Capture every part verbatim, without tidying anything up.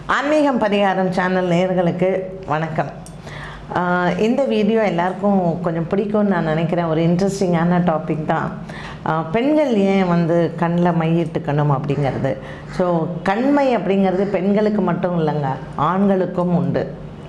ஆன்மீகம் பரிகாரம் சேனல் நேயர்களுக்கு வணக்கம். இந்த வீடியோ எல்லாருக்கும் கொஞ்சம் பிடிக்கும்னு நான் நினைக்கிறேன். ஒரு இன்ட்ரெஸ்டிங்கான டாபிக் தான். பெண்கள் ஏன் வந்து கண்ணில் மையிட்டுக்கணும் அப்படிங்கிறது. ஸோ கண்மை அப்படிங்கிறது பெண்களுக்கு மட்டும் இல்லைங்க, ஆண்களுக்கும் உண்டு.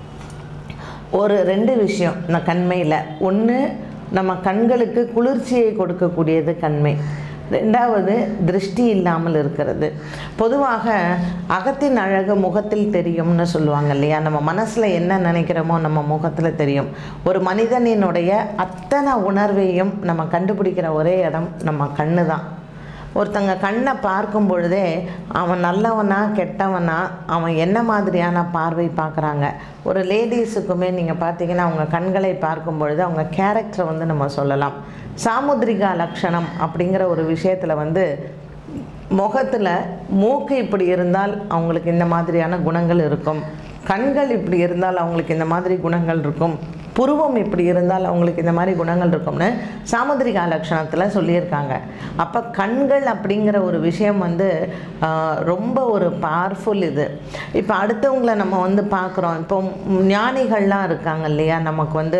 ஒரு ரெண்டு விஷயம் இந்த கண்மையில். ஒன்று, நம்ம கண்களுக்கு குளிர்ச்சியை கொடுக்கக்கூடியது கண்மை. ரெண்டாவது, திருஷ்டி இல்லாமல் இருக்கிறது. பொதுவாக அகத்தின் அழகு முகத்தில் தெரியும்னு சொல்லுவாங்க இல்லையா? நம்ம மனசில் என்ன நினைக்கிறோமோ நம்ம முகத்தில் தெரியும். ஒரு மனிதனினுடைய அத்தனை உணர்வையும் நம்ம கண்டுபிடிக்கிற ஒரே இடம் நம்ம கண்ணு தான். ஒருத்தங்க கண்ணை பார்க்கும் பொழுதே அவன் நல்லவனா கெட்டவனா, அவன் என்ன மாதிரியான பார்வை பார்க்குறாங்க. ஒரு லேடிஸுக்குமே நீங்கள் பார்த்தீங்கன்னா அவங்க கண்களை பார்க்கும் பொழுது அவங்க கேரக்டரை வந்து நம்ம சொல்லலாம். சாமுத்ரிகா லக்ஷணம் அப்படிங்கிற ஒரு விஷயத்தில் வந்து முகத்தில் மூக்கு இப்படி இருந்தால் அவங்களுக்கு இந்த மாதிரியான குணங்கள் இருக்கும், கண்கள் இப்படி இருந்தால் அவங்களுக்கு இந்த மாதிரி குணங்கள் இருக்கும், புருவம் இப்படி இருந்தால் அவங்களுக்கு இந்த மாதிரி குணங்கள் இருக்கும்னு சாமுத்ரிகா லக்ஷணத்தில் சொல்லியிருக்காங்க. அப்போ கண்கள் அப்படிங்கிற ஒரு விஷயம் வந்து ரொம்ப ஒரு பவர்ஃபுல் இது. இப்போ அடுத்தவங்களை நம்ம வந்து பார்க்குறோம். இப்போ ஞானிகள்லாம் இருக்காங்க இல்லையா? நமக்கு வந்து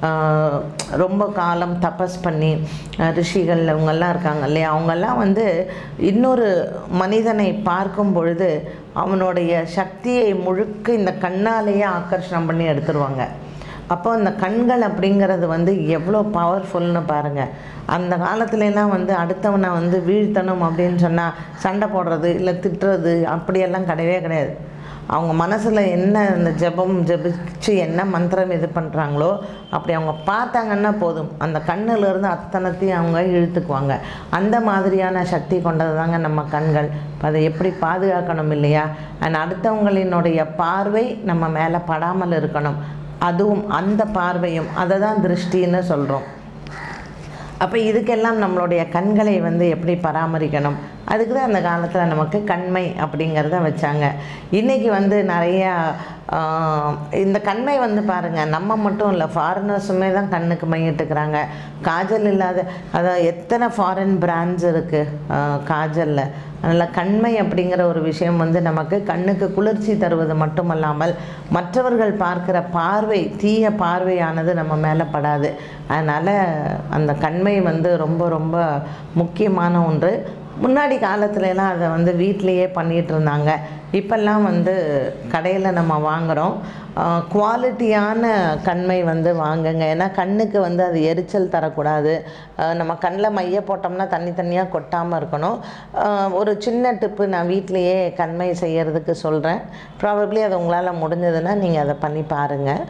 ரொம்ப காலம் தபஸ் பண்ணி ரிஷிகள் அவங்கெல்லாம் இருக்காங்க இல்லையா? அவங்கெல்லாம் வந்து இன்னொரு மனிதனை பார்க்கும் பொழுது அவனுடைய சக்தியை முழுக்க இந்த கண்ணாலேயே ஆக்கர்ஷணம் பண்ணி எடுத்துருவாங்க. அப்போ அந்த கண்கள் அப்படிங்கிறது வந்து எவ்வளோ பவர்ஃபுல்னு பாருங்கள். அந்த காலத்துலலாம் வந்து அடுத்தவனை வந்து வீழ்த்தணும் அப்படின்னு சொன்னால் சண்டை போடுறது இல்லை திட்டுறது அப்படியெல்லாம் கிடையவே கிடையாது. அவங்க மனசில் என்ன அந்த ஜபம் ஜபிச்சு என்ன மந்திரம் இது பண்ணுறாங்களோ அப்படி அவங்க பார்த்தாங்கன்னா போதும், அந்த கண்ணிலிருந்து அத்தனைத்தையும் அவங்க இழுத்துக்குவாங்க. அந்த மாதிரியான சக்தி கொண்டது தாங்க நம்ம கண்கள். அதை எப்படி பாதுகாக்கணும் இல்லையா? அண்ட் அடுத்தவங்களினுடைய பார்வை நம்ம மேலே படாமல் இருக்கணும். அதுவும் அந்த பார்வையும் அதை தான் திருஷ்டின்னு சொல்கிறோம். அப்போ இதுக்கெல்லாம் நம்மளுடைய கண்களை வந்து எப்படி பராமரிக்கணும், அதுக்கு தான் அந்த காலத்தில் நமக்கு கண்மை அப்படிங்கிறத வச்சாங்க. இன்றைக்கி வந்து நிறையா இந்த கண்மை வந்து பாருங்கள், நம்ம மட்டும் இல்லை, ஃபாரினர்ஸுமே தான் கண்ணுக்கு மையிட்டுக்கிறாங்க. காஜல் இல்லாத அதாவது எத்தனை ஃபாரின் பிராண்ட்ஸ் இருக்குது காஜலில். அதனால் கண்மை அப்படிங்கிற ஒரு விஷயம் வந்து நமக்கு கண்ணுக்கு குளிர்ச்சி தருவது மட்டுமல்லாமல் மற்றவர்கள் பார்க்குற பார்வை, தீய பார்வையானது நம்ம மேலே படாது. அதனால் அந்த கண்மை வந்து ரொம்ப ரொம்ப முக்கியமான ஒன்று. முன்னாடி காலத்துலலாம் அதை வந்து வீட்டிலையே பண்ணிகிட்டு இருந்தாங்க. இப்போல்லாம் வந்து கடையில் நம்ம வாங்குகிறோம். குவாலிட்டியான கண்மை வந்து வாங்குங்க. ஏன்னா கண்ணுக்கு வந்து அது எரிச்சல் தரக்கூடாது. நம்ம கண்ணில் மைய போட்டோம்னா தண்ணி தண்ணியாக கொட்டாமல் இருக்கணும். ஒரு சின்ன டிப்பு நான் வீட்டிலையே கண்மை செய்கிறதுக்கு சொல்கிறேன். ப்ராபப்ளி அது உங்களால் முடிஞ்சதுன்னா நீங்கள் அதை பண்ணி பாருங்கள்.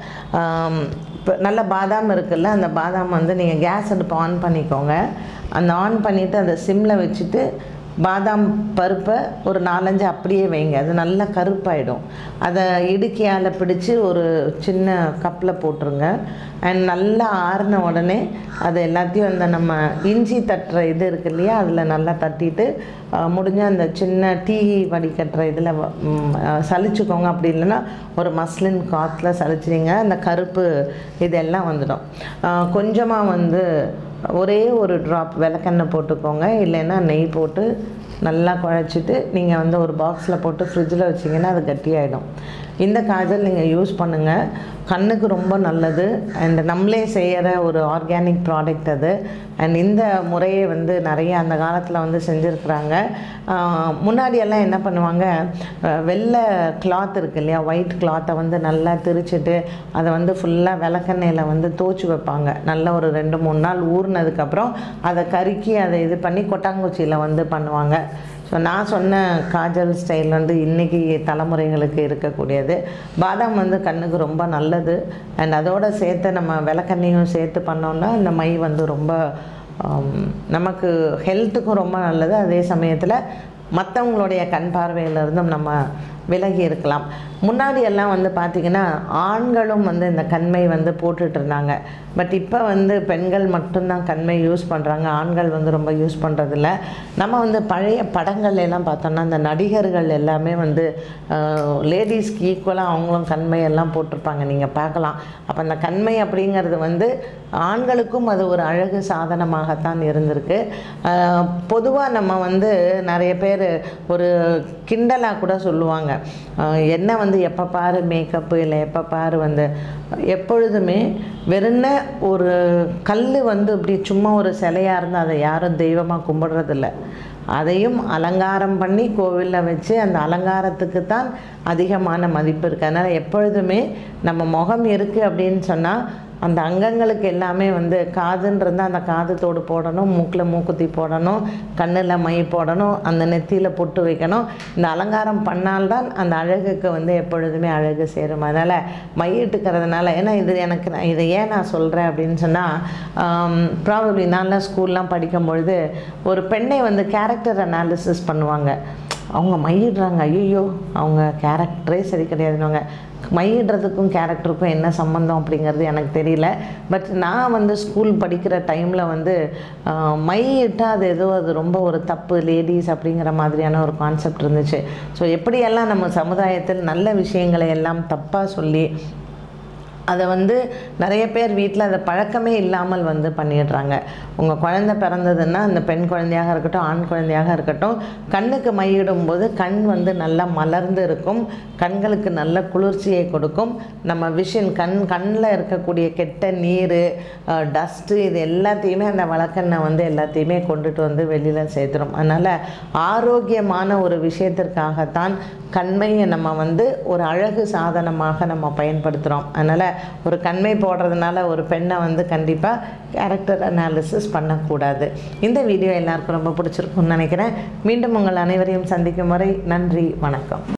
இப்போ நல்ல பாதாம் இருக்குல்ல, அந்த பாதாம் வந்து நீங்கள் கேஸ் அடுப்பு ஆன் பண்ணிக்கோங்க. அந்த ஆன் பண்ணிவிட்டு அதை சிம்மில் வச்சுட்டு பாதாம் பருப்பை ஒரு நாலஞ்சு அப்படியே வைங்க. அது நல்லா கருப்பாயிடும். அதை இடுக்கியால் பிடிச்சி ஒரு சின்ன கப்பில் போட்டுருங்க. அண்ட் நல்லா ஆறின உடனே அது எல்லாத்தையும் அந்த நம்ம இஞ்சி தட்டுற இது இருக்கு இல்லையா, அதில் நல்லா தட்டிட்டு முடிஞ்ச அந்த சின்ன டீ வடிகட்டுற இதில் சலிச்சுக்கோங்க. அப்படி இல்லைன்னா ஒரு மஸ்லின் காத்தில் சலிச்சிங்க. அந்த கருப்பு இதெல்லாம் வந்துடும். கொஞ்சமாக வந்து ஒரே ஒரு ட்ராப் விளக்கெண்ணெய் போட்டுக்கோங்க. இல்லைன்னா நெய் போட்டு நல்லா குழச்சிட்டு நீங்கள் வந்து ஒரு பாக்ஸில் போட்டு ஃப்ரிட்ஜில் வச்சிங்கன்னா அது கட்டியாயிடும். இந்த காஜல் நீங்கள் யூஸ் பண்ணுங்கள். கண்ணுக்கு ரொம்ப நல்லது. அண்ட் நம்மளே செய்கிற ஒரு ஆர்கானிக் ப்ராடக்ட் அது. அண்ட் இந்த முறையை வந்து நிறைய அந்த காலத்தில் வந்து செஞ்சுருக்குறாங்க. முன்னாடியெல்லாம் என்ன பண்ணுவாங்க, வெள்ளை கிளாத் இருக்கு இல்லையா, ஒயிட் கிளாத்தை வந்து நல்லா திரிச்சிட்டு அதை வந்து ஃபுல்லாக விளக்கெண்ணெயில் வந்து தோய்ச்சி வைப்பாங்க. நல்லா ஒரு ரெண்டு மூணு நாள் ஊறினதுக்கப்புறம் அதை கருக்கி அதை இது பண்ணி கொட்டாங்குச்சியில் வந்து பண்ணுவாங்க. ஸோ நான் சொன்ன காஜல் ஸ்டைல் வந்து இன்றைக்கி தலைமுறைகளுக்கு இருக்கக்கூடியது. பாதாம் வந்து கண்ணுக்கு ரொம்ப நல்லது. அண்ட் அதோடு சேர்த்து நம்ம விளக்கெண்ணையும் சேர்த்து பண்ணோன்னா இந்த மை வந்து ரொம்ப நமக்கு ஹெல்த்துக்கும் ரொம்ப நல்லது. அதே சமயத்தில் மற்றவங்களுடைய கண் பார்வையிலிருந்தும் நம்ம விலகி இருக்கலாம். முன்னாடி எல்லாம் வந்து பார்த்திங்கன்னா ஆண்களும் வந்து இந்த கண்மை வந்து போட்டுட்டு இருந்தாங்க. பட் இப்போ வந்து பெண்கள் மட்டும்தான் கண்மை யூஸ் பண்ணுறாங்க, ஆண்கள் வந்து ரொம்ப யூஸ் பண்ணுறதில்ல. நம்ம வந்து பழைய படங்கள் எல்லாம் பார்த்தோம்னா இந்த நடிகர்கள் எல்லாமே வந்து லேடிஸ்க்கு ஈக்குவலாக அவங்களும் கண்மை எல்லாம் போட்டிருப்பாங்க, நீங்கள் பார்க்கலாம். அப்போ அந்த கண்மை அப்படிங்கிறது வந்து ஆண்களுக்கும் அது ஒரு அழகு சாதனமாகத்தான் இருந்திருக்கு. பொதுவாக நம்ம வந்து நிறைய பேர் ஒரு கிண்டலாக கூட சொல்லுவாங்க, என்ன வந்து எப்போ பாரு மேக்கப்பு இல்லை எப்போ பாரு வந்து எப்பொழுதுமே வெறும்ன ஒரு கல் வந்து இப்படி சும்மா ஒரு சிலையாக இருந்தால் அதை யாரும் தெய்வமாக கும்பிடுறதில்ல. அதையும் அலங்காரம் பண்ணி கோவிலில் வச்சு அந்த அலங்காரத்துக்கு தான் அதிகமான மதிப்பு இருக்குது. அதனால் எப்பொழுதுமே நம்ம முகம் இருக்குது அப்படின்னு சொன்னால் அந்த அங்கங்களுக்கு எல்லாமே வந்து காதுன்றது அந்த காது தோடு போடணும், மூக்கில் மூக்குத்தி போடணும், கண்ணில் மை போடணும், அந்த நெத்தியில் பொட்டு வைக்கணும். இந்த அலங்காரம் பண்ணால்தான் அந்த அழகுக்கு வந்து எப்பொழுதுமே அழகு சேரும். அதனால் மையிட்டுக்கிறதுனால ஏன்னா இது எனக்கு இதை ஏன் நான் சொல்கிறேன் அப்படின்னு சொன்னால் ப்ராபப்ளி நான்லாம் ஸ்கூல்லாம் படிக்கும் பொழுது ஒரு பெண்ணை வந்து கேரக்டர் அனாலிசிஸ் பண்ணுவாங்க. அவங்க மையிடுறாங்க, ஐயோ அவங்க கேரக்டரே சரி கிடையாதுன்னு. மையிடுறதுக்கும் கேரக்டருக்கும் என்ன சம்மந்தம் அப்படிங்கிறது எனக்கு தெரியல. பட் நான் வந்து ஸ்கூல் படிக்கிற டைமில் வந்து மையிட்டால் அது ஏதோ அது ரொம்ப ஒரு தப்பு லேடிஸ் அப்படிங்கிற மாதிரியான ஒரு கான்செப்ட் இருந்துச்சு. ஸோ எப்படியெல்லாம் நம்ம சமுதாயத்தில் நல்ல விஷயங்களை எல்லாம் தப்பாக சொல்லி அதை வந்து நிறைய பேர் வீட்டில் அதை பழக்கமே இல்லாமல் வந்து பண்ணிடுறாங்க. உங்கள் குழந்தை பிறந்ததுன்னா அந்த பெண் குழந்தையாக இருக்கட்டும் ஆண் குழந்தையாக இருக்கட்டும் கண்ணுக்கு மையிடும்போது கண் வந்து நல்லா மலர்ந்து இருக்கும், கண்களுக்கு நல்ல குளிர்ச்சியை கொடுக்கும். நம்ம விஷன் கண் கண்ணில் இருக்கக்கூடிய கெட்ட நீர் டஸ்ட்டு இது எல்லாத்தையுமே அந்த வழக்கெண்ணெய் வந்து எல்லாத்தையுமே கொண்டுட்டு வந்து வெளியில் சேர்த்துரும். அதனால் ஆரோக்கியமான ஒரு விஷயத்திற்காகத்தான் கண்மையை நம்ம வந்து ஒரு அழகு சாதனமாக நம்ம பயன்படுத்துகிறோம். அதனால் ஒரு கண்மை போடுறதுனால ஒரு பெண்ணை வந்து கண்டிப்பாக கேரக்டர் அனாலிசிஸ் பண்ணக்கூடாது. இந்த வீடியோ எல்லாருக்கும் ரொம்ப பிடிச்சிருக்கும்னு நினைக்கிறேன். மீண்டும் உங்கள் அனைவரையும் சந்திக்கும் வரை நன்றி, வணக்கம்.